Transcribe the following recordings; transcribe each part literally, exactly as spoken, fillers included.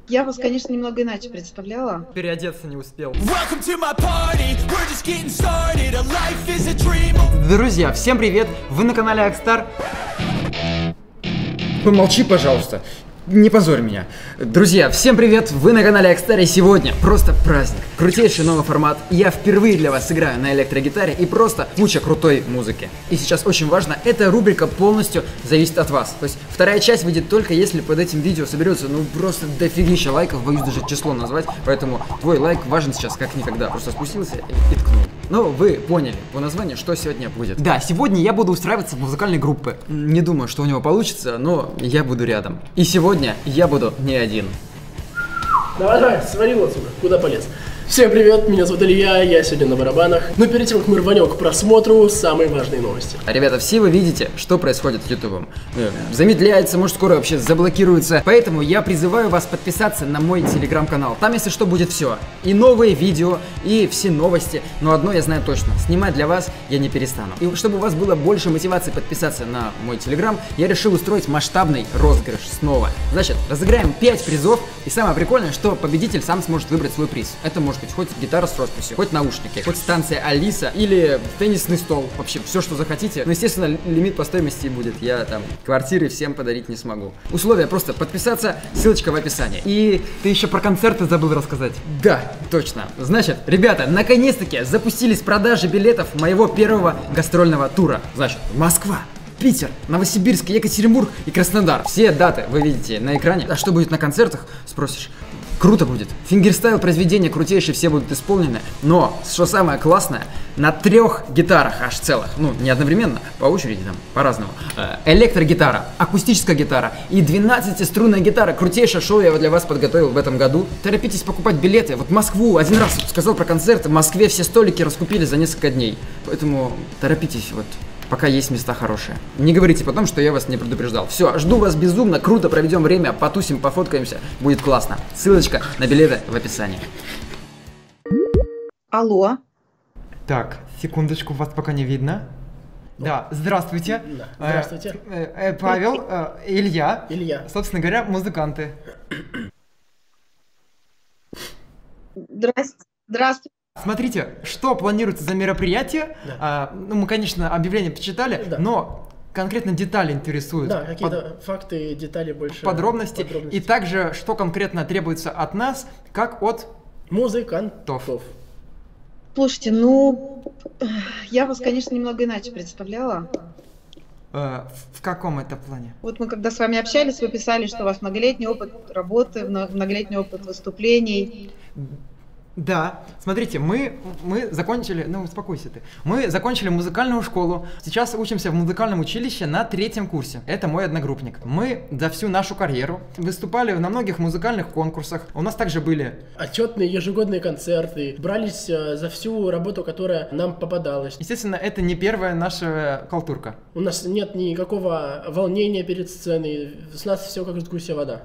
Я вас, конечно, немного иначе представляла. Переодеться не успел. Друзья, всем привет! Вы на канале Акстар. Помолчи, пожалуйста. Не позорь меня. Друзья, всем привет! Вы на канале Акстар, и сегодня просто праздник. Крутейший новый формат. Я впервые для вас играю на электрогитаре и просто куча крутой музыки. И сейчас очень важно, эта рубрика полностью зависит от вас. То есть вторая часть выйдет только если под этим видео соберется ну просто дофигища лайков, боюсь даже число назвать. Поэтому твой лайк важен сейчас как никогда. Просто спустился и ткнул. Ну, вы поняли по названию, что сегодня будет. Да, сегодня я буду устраиваться в музыкальной группе. Не думаю, что у него получится, но я буду рядом. И сегодня я буду не один. Давай, давай, свалил отсюда. Куда полез? Всем привет, меня зовут Илья, я сегодня на барабанах. Но перед тем, как мы рванем к просмотру, самые важные новости. Ребята, все вы видите, что происходит с ютубом. Замедляется, может скоро вообще заблокируется. Поэтому я призываю вас подписаться на мой телеграм-канал. Там, если что, будет все. И новые видео, и все новости. Но одно я знаю точно, снимать для вас я не перестану. И чтобы у вас было больше мотивации подписаться на мой телеграм, я решил устроить масштабный розыгрыш снова. Значит, разыграем пять призов. И самое прикольное, что победитель сам сможет выбрать свой приз. Это может быть хоть гитара с росписью, хоть наушники, хоть станция Алиса или теннисный стол. Вообще все, что захотите. Но, естественно, лимит по стоимости будет. Я там квартиры всем подарить не смогу. Условия просто подписаться, ссылочка в описании. И ты еще про концерты забыл рассказать. Да, точно. Значит, ребята, наконец-таки запустились продажи билетов моего первого гастрольного тура. Значит, Москва, Питер, Новосибирск, Екатеринбург и Краснодар. Все даты вы видите на экране. А что будет на концертах, спросишь? Круто будет. Фингерстайл произведения крутейшие, все будут исполнены. Но, что самое классное, на трех гитарах аж целых. Ну, не одновременно, по очереди там, по-разному. Электрогитара, акустическая гитара и двенадцатиструнная гитара. Крутейшее шоу я для вас подготовил в этом году. Торопитесь покупать билеты. Вот Москву, один раз сказал про концерты. В Москве все столики раскупили за несколько дней. Поэтому торопитесь, вот. Пока есть места хорошие. Не говорите потом, что я вас не предупреждал. Все, жду вас безумно, круто проведем время, потусим, пофоткаемся, будет классно. Ссылочка на билеты в описании. Алло. Так, секундочку, вас пока не видно. Да, здравствуйте. Да, здравствуйте. Э, э, Павел, э, Илья. Илья. Собственно говоря, музыканты. Здрасте. Здравствуйте. Смотрите, что планируется за мероприятие. Да. А, ну, мы, конечно, объявление почитали, Да. но конкретно детали интересуют. Да, какие-то Под... факты, детали больше. Подробности. подробности. И также, что конкретно требуется от нас, как от Музыкантов. Слушайте, ну, я вас, конечно, немного иначе представляла. э, в каком это плане? Вот мы когда с вами общались, вы писали, что у вас многолетний опыт работы, мно- многолетний опыт выступлений. Да, смотрите, мы, мы закончили, ну успокойся ты, мы закончили музыкальную школу, сейчас учимся в музыкальном училище на третьем курсе, это мой одногруппник. Мы за всю нашу карьеру выступали на многих музыкальных конкурсах, у нас также были Отчетные ежегодные концерты, брались э, за всю работу, которая нам попадалась. Естественно, это не первая наша халтурка. У нас нет никакого волнения перед сценой, с нас все как в гуся вода.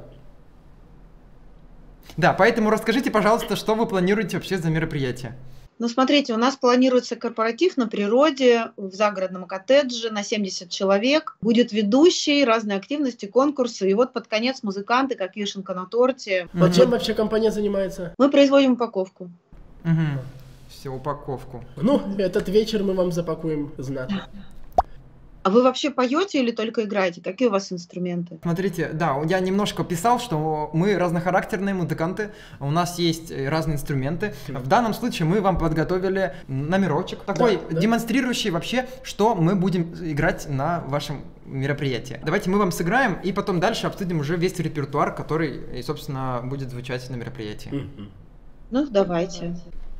Да, поэтому расскажите, пожалуйста, что вы планируете вообще за мероприятие? Ну, смотрите, у нас планируется корпоратив на природе, в загородном коттедже на семьдесят человек. Будет ведущий, разные активности, конкурсы. И вот под конец музыканты, как вишенка на торте. Вот Мгм. чем вообще компания занимается? Мы производим упаковку. Угу. Все, упаковку. Ну, этот вечер мы вам запакуем знатно. А вы вообще поете или только играете? Какие у вас инструменты? Смотрите, да, я немножко писал, что мы разнохарактерные музыканты, у нас есть разные инструменты. В данном случае мы вам подготовили номерочек, такой да. демонстрирующий вообще, что мы будем играть на вашем мероприятии. Давайте мы вам сыграем, и потом дальше обсудим уже весь репертуар, который, собственно, будет звучать на мероприятии. Мгм. Ну, давайте.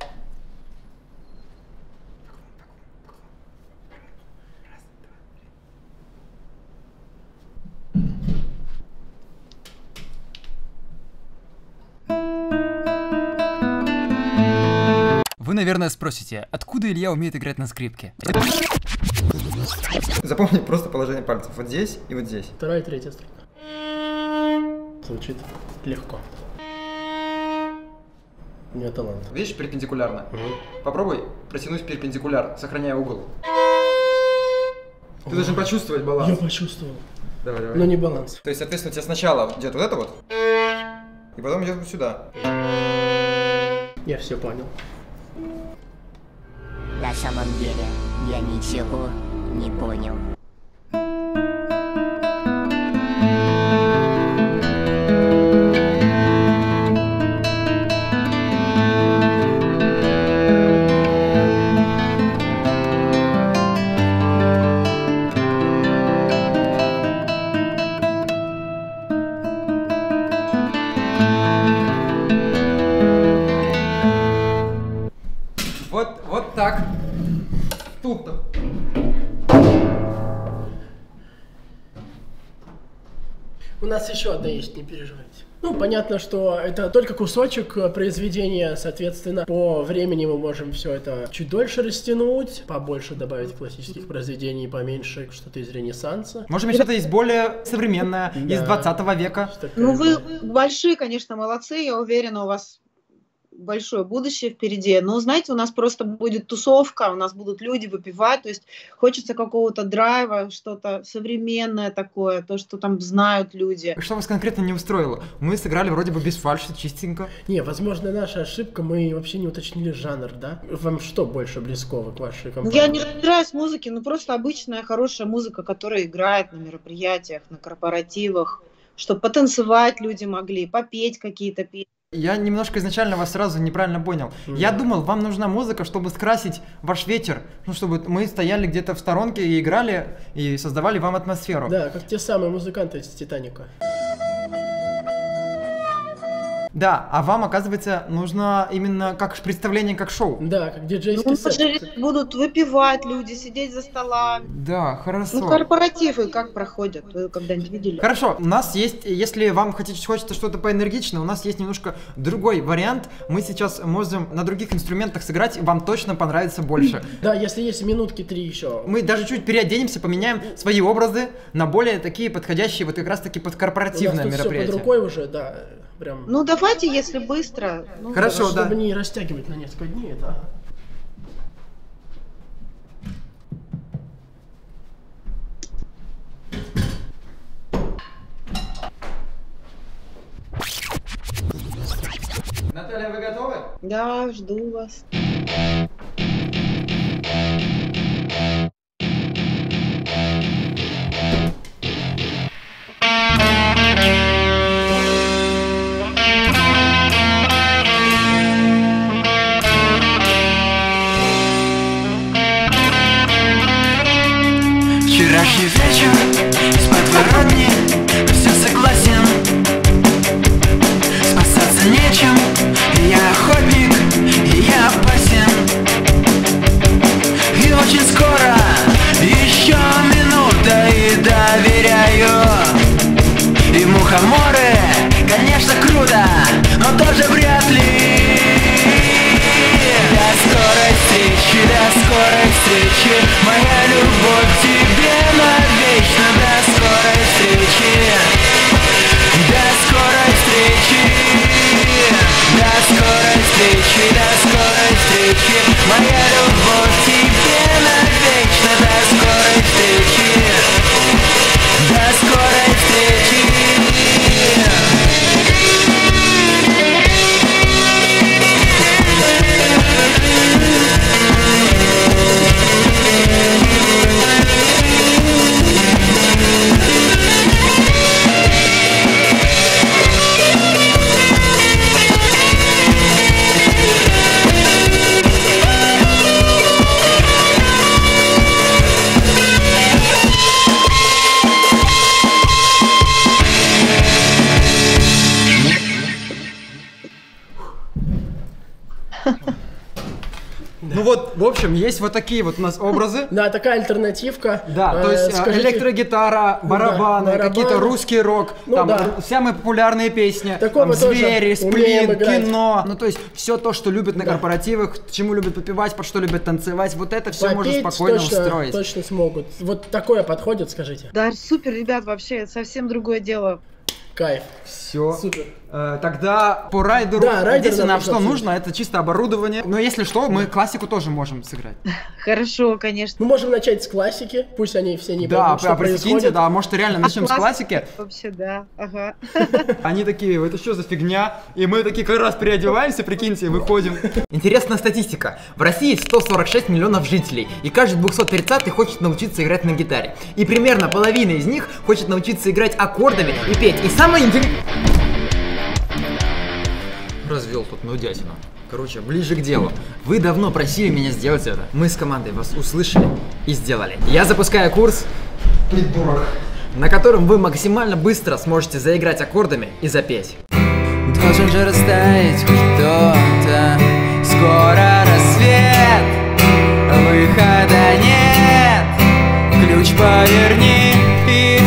Вы, наверное, спросите, откуда Илья умеет играть на скрипке? Запомни просто положение пальцев вот здесь и вот здесь. Вторая и третья струна. Звучит легко. У меня талант. Видишь, перпендикулярно. Угу. Попробуй протянуть перпендикуляр, сохраняя угол. Ты должен почувствовать баланс. Я почувствовал. Давай, давай. Но не баланс. То есть, соответственно, у тебя сначала идет вот это вот. и потом идет вот сюда. Я все понял. На самом деле, я ничего не понял. Вот, вот так. Тут-то. У нас еще одна есть, не переживайте. Ну, понятно, что это только кусочек произведения, соответственно, по времени мы можем все это чуть дольше растянуть, побольше добавить классических произведений, поменьше что-то из Ренессанса. Может быть, что-то есть более современное, Да. из двадцатого века. Ну, вы большие, конечно, молодцы, я уверена, у вас большое будущее впереди. Но, знаете, у нас просто будет тусовка, у нас будут люди выпивать, то есть хочется какого-то драйва, что-то современное такое, то, что там знают люди. Что вас конкретно не устроило? Мы сыграли вроде бы без фальши, чистенько. Не, возможно, наша ошибка, мы вообще не уточнили жанр, да? Вам что больше близкого к вашей компании? Я не разбираюсь в музыке, но просто обычная хорошая музыка, которая играет на мероприятиях, на корпоративах, чтобы потанцевать люди могли, попеть какие-то песни. Я немножко изначально вас сразу неправильно понял. Mm. Я думал, вам нужна музыка, чтобы скрасить ваш ветер, ну, чтобы мы стояли где-то в сторонке и играли, и создавали вам атмосферу. Да, как те самые музыканты из «Титаника». Да, а вам, оказывается, нужно именно как представление, как шоу. Да, как диджейский Ну, сет. будут выпивать люди, сидеть за столами. Да, хорошо. Ну, корпоративы как проходят? Вы когда-нибудь видели? Хорошо, у нас есть, если вам хотите, хочется что-то поэнергичное, у нас есть немножко другой вариант. Мы сейчас можем на других инструментах сыграть, и вам точно понравится больше. Да, если есть минутки три еще. Мы даже чуть переоденемся, поменяем свои образы на более такие подходящие, вот как раз таки под корпоративное У нас тут мероприятие. все под рукой уже, да. Прям. Ну, давайте, если быстро. Ну, Хорошо, чтобы да. не растягивать на несколько дней, это. Наталья, вы готовы? Да, жду вас. Вчерашний вечер с подворотни, все согласен, спасаться нечем, я охотник, и я опасен. И очень скоро, еще минута, и доверяю. И мухоморы, конечно, круто, но тоже вряд ли. До скорой встречи, до скорой встречи, моя любовь к тебе навечно. До скорой встречи, до скорой встречи, до скорой встречи, до скорой встречи, моя любовь к тебе навечно. До скорой встречи, до скорой встречи. Ну вот, в общем, есть вот такие вот у нас образы. Да, такая альтернативка. Да, Э, то есть скажите- электрогитара, барабаны, барабаны. какие-то русский рок, Ну там да. самые популярные песни, Такое там, мы тоже звери, умеем сплин, играть. кино. Ну то есть все то, что любят на Да. корпоративах, чему любят попивать, под что любят танцевать, вот это все можно Попеть спокойно точно, устроить. точно смогут. Вот такое подходит, скажите. Да, супер, ребят, вообще совсем другое дело. Кайф. Все. Супер. Э, тогда по райдеру, Да, райдер единственное, нам нам что нужно нужно, это чисто оборудование. Но если что, мы классику тоже можем сыграть. Хорошо, конечно. Мы можем начать с классики, пусть они все не Да, поймут, что а прикиньте, происходит. да, может реально начнем с классики. Вообще, да. Ага. Они такие, это что за фигня? И мы такие как раз переодеваемся, прикиньте, выходим. Интересная статистика. В России сто сорок шесть миллионов жителей, и каждый двухсот тридцатый хочет научиться играть на гитаре. И примерно половина из них хочет научиться играть аккордами и петь. И самое интересное... Развел тут нудятину. Короче, ближе к делу. Вы давно просили меня сделать это. Мы с командой вас услышали и сделали. Я запускаю курс, на котором вы максимально быстро сможете заиграть аккордами и запеть. Должен же растаять хоть кто-то. Скоро рассвет, выхода нет. Ключ поверни и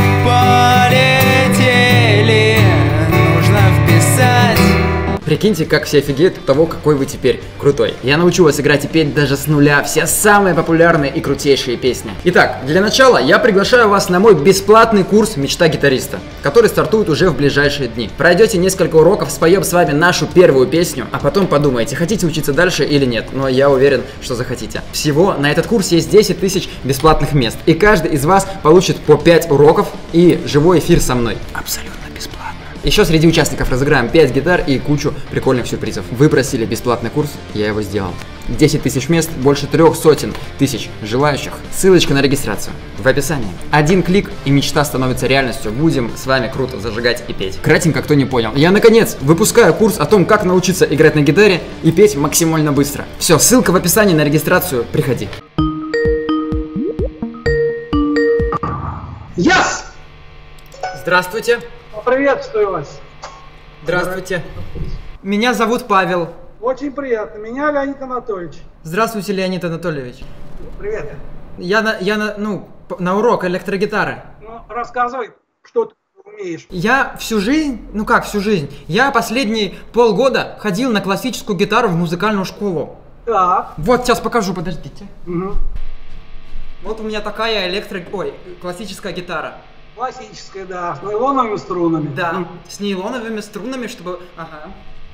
полетели. Нужно вписать. Прикиньте, как все офигеют от того, какой вы теперь крутой. Я научу вас играть и петь даже с нуля все самые популярные и крутейшие песни. Итак, для начала я приглашаю вас на мой бесплатный курс «Мечта гитариста», который стартует уже в ближайшие дни. Пройдете несколько уроков, споем с вами нашу первую песню, а потом подумайте, хотите учиться дальше или нет. Но я уверен, что захотите. Всего на этот курс есть десять тысяч бесплатных мест, и каждый из вас получит по пять уроков и живой эфир со мной. Абсолютно бесплатно. Еще среди участников разыграем пять гитар и кучу прикольных сюрпризов. Вы просили бесплатный курс, я его сделал. десять тысяч мест, больше трех сотен тысяч желающих. Ссылочка на регистрацию в описании. Один клик, и мечта становится реальностью. Будем с вами круто зажигать и петь. Кратенько, кто не понял. Я, наконец, выпускаю курс о том, как научиться играть на гитаре и петь максимально быстро. Все, ссылка в описании на регистрацию. Приходи. Yes! Здравствуйте. Приветствую вас. Здравствуйте. Меня зовут Павел. Очень приятно. Меня Леонид Анатольевич. Здравствуйте, Леонид Анатольевич. Привет. Я на, я на, ну, на урок электрогитары. Ну, рассказывай, что ты умеешь. Я всю жизнь, ну как всю жизнь, я последние полгода ходил на классическую гитару в музыкальную школу. Так. Вот, сейчас покажу, подождите. Угу. Вот у меня такая электро... Ой, классическая гитара. Классическая, да, с нейлоновыми струнами. Да, mm. с нейлоновыми струнами, чтобы... Ага.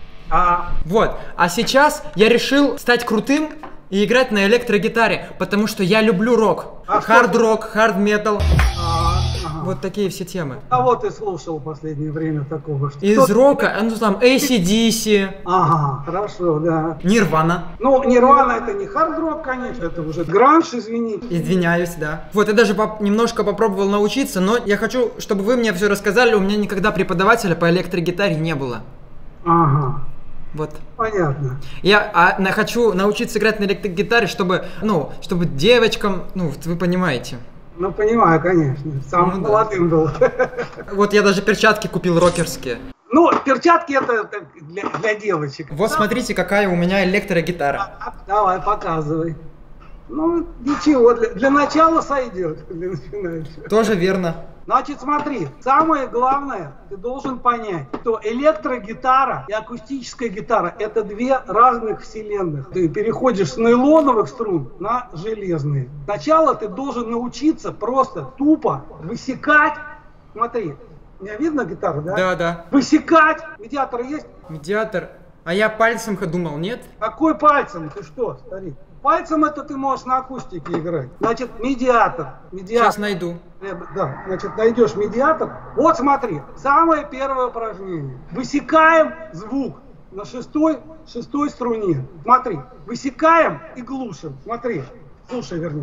А. Вот, а сейчас я решил стать крутым и играть на электрогитаре, потому что я люблю рок. А хард-рок, хард-метал. А, ага. Вот такие все темы. А вот ты слушал в последнее время такого. Что Из что рока, ну там, эй си ди си. Ага, хорошо, да. Нирвана. Ну, Нирвана это не хард-рок, конечно, это уже гранж, извините. Извиняюсь, да. Вот, я даже поп немножко попробовал научиться, но я хочу, чтобы вы мне все рассказали, у меня никогда преподавателя по электрогитаре не было. Ага. Вот. Понятно. Я а, на, хочу научиться играть на электрогитаре, чтобы, ну, чтобы девочкам, ну, вы понимаете. Ну, понимаю, конечно. Самым ну, молодым да. был. Вот я даже перчатки купил рокерские. Ну, перчатки это для, для девочек. Вот смотрите, какая у меня электрогитара. Давай, показывай. Ну, ничего, для, для начала сойдет. Для начинающего. Тоже верно. Значит, смотри, самое главное, ты должен понять, что электрогитара и акустическая гитара – это две разных вселенных. Ты переходишь с нейлоновых струн на железные. Сначала ты должен научиться просто тупо высекать. Смотри, меня видно гитару, да? Да, да. Высекать. Медиатор есть? Медиатор. А я пальцем думал, нет? Какой пальцем? Ты что, старик? Пальцем это ты можешь на акустике играть. Значит, медиатор. медиатор. Сейчас найду. Да, значит, найдешь медиатор. Вот смотри, самое первое упражнение. Высекаем звук на шестой, шестой струне. Смотри, высекаем и глушим. Смотри, слушай, вернее.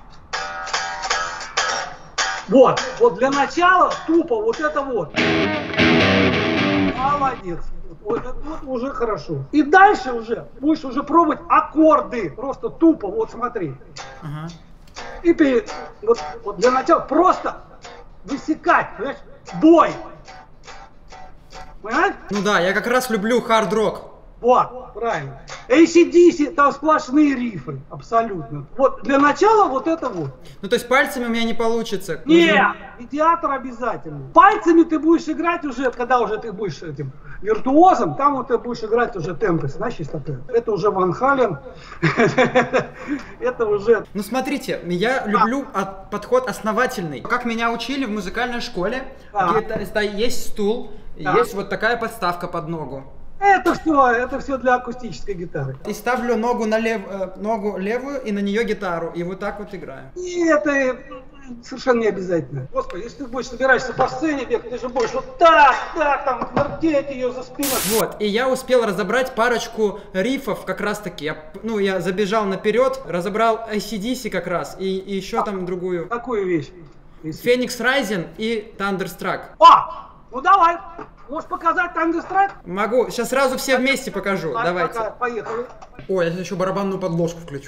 Вот, вот для начала тупо вот это вот. Молодец. Вот это вот уже хорошо. И дальше уже будешь уже пробовать аккорды. Просто тупо, вот смотри. Ага. И перед, вот, вот для начала просто высекать, понимаешь, бой. Понимаешь? Ну да, я как раз люблю хард-рок. Вот, правильно. эй си ди си, там сплошные рифы, абсолютно. Вот для начала вот это вот. Ну, то есть пальцами у меня не получится. Нет, медиатор обязательно. Пальцами ты будешь играть уже, когда уже ты будешь этим виртуозом, там вот ты будешь играть уже темпы, знаешь, есть такое. Это уже Ван Хален. Это уже... Ну, смотрите, я люблю от- подход основательный. Как меня учили в музыкальной школе, Да. где-то есть стул, Да. есть вот такая подставка под ногу. Это все, это все для акустической гитары. И ставлю ногу, на лев, э, ногу левую и на нее гитару. И вот так вот играю. И это совершенно не обязательно. Господи, если ты будешь собираешься по сцене бегать, ты же будешь вот так, так, там, вертеть ее за спиной. Вот, и я успел разобрать парочку рифов как раз таки. Я, ну, я забежал наперед, разобрал эй си ди си как раз, и, и еще там другую. Какую вещь? Феникс Райзен и Thunderstruck. А, ну давай. Можешь показать Thunderstruck? Могу, сейчас сразу все вместе покажу, Давай, давайте. пока, поехали. Ой, я еще барабанную подложку включу.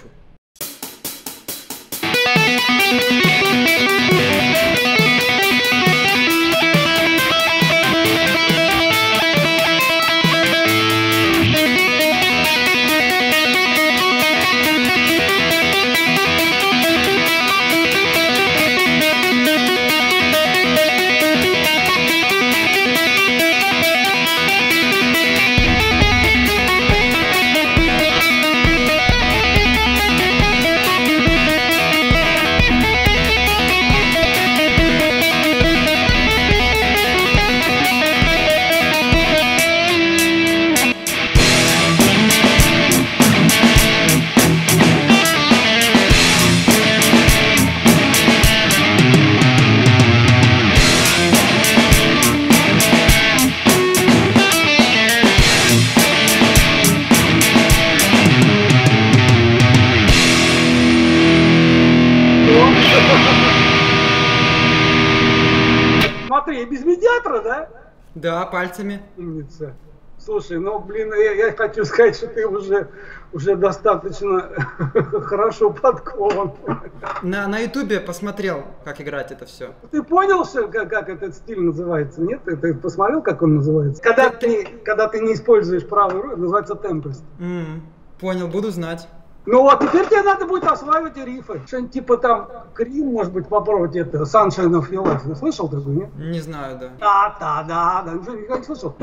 Смотри, без медиатора, да? Да, пальцами. Умница. Слушай, ну, блин, я, я хочу сказать, что ты уже, уже достаточно хорошо подкован. На, на ютубе посмотрел, как играть это все. Ты понял, что, как, как этот стиль называется? Нет? Ты, ты посмотрел, как он называется? Когда ты, когда ты не используешь правую руку, называется темпест. М, понял, буду знать. Ну вот, теперь тебе надо будет осваивать рифы. Что-нибудь типа там, Крим, может быть, попробовать это, Sunshine of Your Life. Ты слышал такой, нет? Не знаю, да. Да-да-да, да, уже никогда не слышал?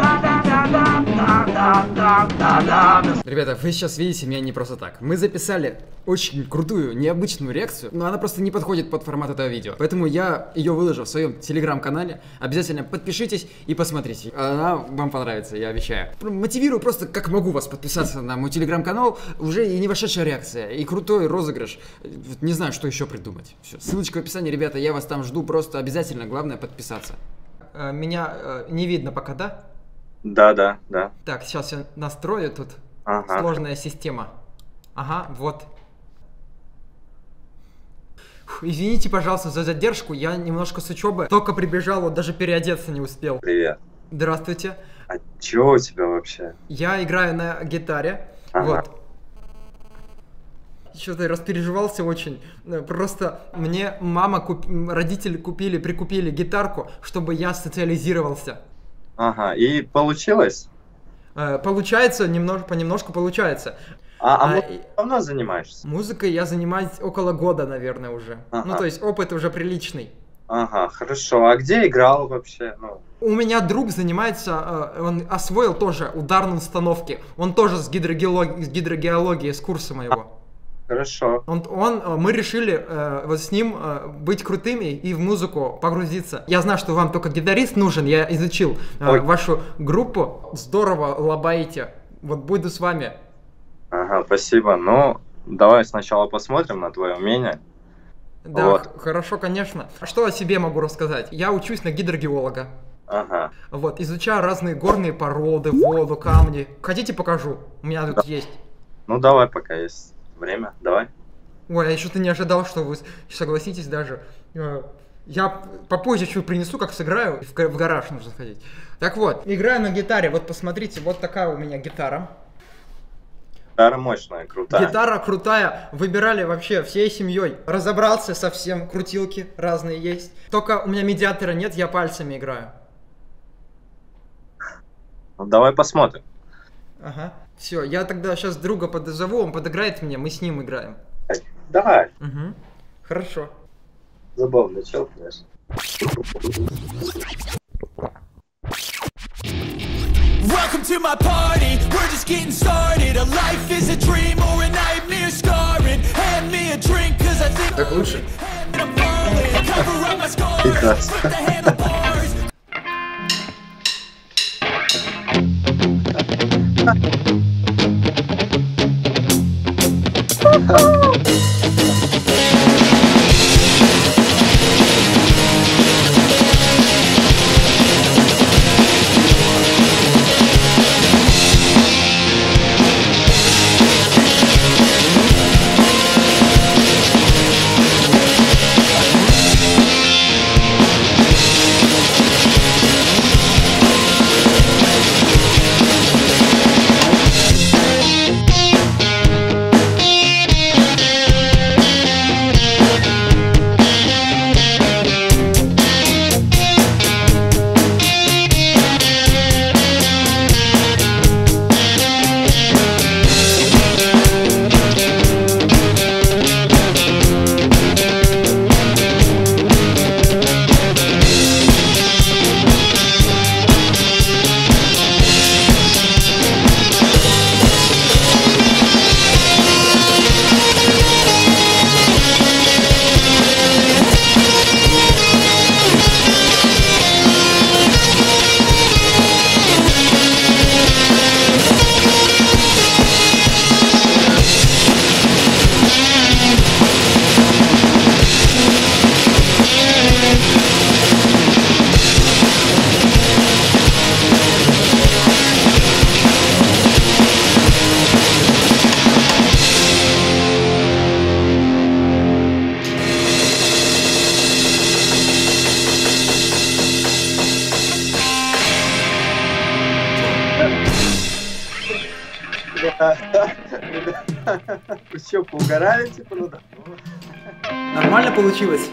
Да-да-да-да-да-да-да-да. Ребята, вы сейчас видите меня не просто так. Мы записали очень крутую, необычную реакцию, но она просто не подходит под формат этого видео. Поэтому я ее выложу в своем телеграм-канале. Обязательно подпишитесь и посмотрите. Она вам понравится, я обещаю. Мотивирую просто, как могу вас подписаться на мой телеграм-канал. Уже и не вошедшая реакция, и крутой розыгрыш. Вот не знаю, что еще придумать. Все, ссылочка в описании, ребята, я вас там жду. Просто обязательно, главное, подписаться. Э, Меня э, не видно пока, да? Да, да, да. Так, сейчас я настрою тут. Ага. Сложная система. Ага, вот. Фу, извините, пожалуйста, за задержку. Я немножко с учебы только прибежал, вот даже переодеться не успел. Привет. Здравствуйте. А чё у тебя вообще? Я играю на гитаре. Ага. Вот. Что-то распереживался очень. Просто мне мама, куп... родители купили, прикупили гитарку, чтобы я социализировался. Ага, и получилось? Э, Получается, немножко, понемножку получается. А, а А, музыкой давно занимаешься? Музыкой я занимаюсь около года, наверное, уже. Ага. Ну, то есть опыт уже приличный. Ага, хорошо. А где играл вообще? Ну, У меня друг занимается, э, он освоил тоже ударные установки. Он тоже с гидрогеологией, с гидрогеологией, с курса моего. хорошо. Он, он, э, мы решили э, вот с ним э, быть крутыми и в музыку погрузиться. Я знаю, что вам только гитарист нужен, я изучил э, Ой. вашу группу. Здорово лобаете. Вот буду с вами. Ага, спасибо. Ну, давай сначала посмотрим на твое умение. Да, Вот. х- хорошо, конечно. А что о себе могу рассказать? Я учусь на гидрогеолога. Ага. Вот, изучаю разные горные породы, воду, камни. Хотите, покажу? У меня тут есть. Ну, давай, пока есть время. Давай. Ой, я что-то не ожидал, что вы с- согласитесь даже. Э, Я попозже чуть принесу, как сыграю. В га- в гараж нужно сходить. Так вот, играю на гитаре. Вот посмотрите, вот такая у меня гитара. Гитара мощная, крутая. Гитара крутая. Выбирали вообще всей семьей. Разобрался совсем. Крутилки разные есть. Только у меня медиатора нет, я пальцами играю. Ну, давай посмотрим. Ага. Все, я тогда сейчас друга подзову, он подыграет мне, мы с ним играем. Давай. Угу. Хорошо. Забавно, чел, конечно. Welcome to my party, we're just getting started. A life is a dream or a nightmare scarring. Hand me a drink, cause I think Так лучше? I'm falling. Cover up my scars, flip the handlebars. Вы что, поугорали, типа, ну да? Нормально получилось?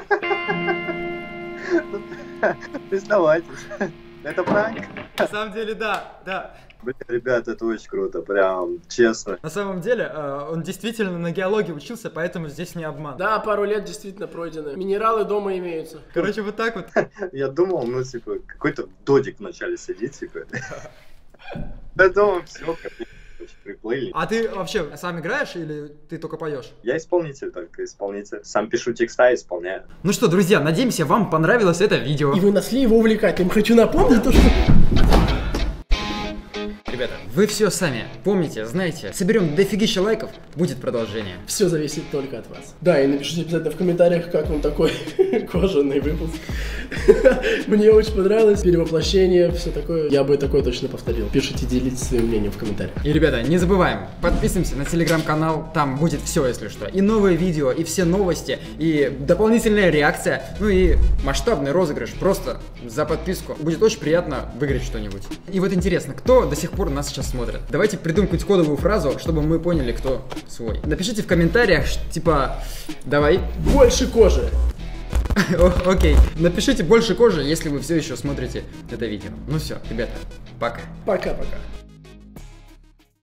Признавайтесь. Это пранк? На самом деле, да, да. Блин, ребят, это очень круто, прям честно. На самом деле, он действительно на геологии учился, поэтому здесь не обман. Да, пару лет действительно пройдены. Минералы дома имеются. Короче, вот так вот. Я думал, ну, типа, какой-то додик вначале сидит, типа. Я думал, все, как приплыли. А ты вообще сам играешь или ты только поешь? Я исполнитель только, исполнитель. Сам пишу текста и исполняю. Ну что, друзья, надеемся, вам понравилось это видео. И вы нашли его увлекательным. Хочу напомнить то, что... Ребята, вы все сами помните, знаете, соберем дофигища лайков, будет продолжение. Все зависит только от вас. Да, и напишите обязательно в комментариях, как вам такой кожаный выпуск. Мне очень понравилось, перевоплощение, все такое. Я бы такое точно повторил. Пишите, делитесь своим мнением в комментариях. И, ребята, не забываем, подписываемся на телеграм-канал, там будет все, если что. И новые видео, и все новости, и дополнительная реакция, ну и масштабный розыгрыш. Просто за подписку. Будет очень приятно выиграть что-нибудь. И вот интересно, кто до сих пор нас сейчас смотрит? Давайте придумаем какую-то кодовую фразу, чтобы мы поняли, кто свой. Напишите в комментариях, типа, давай. Больше кожи. Окей. Напишите больше кожи, если вы все еще смотрите это видео. Ну все, ребята, пока. Пока-пока.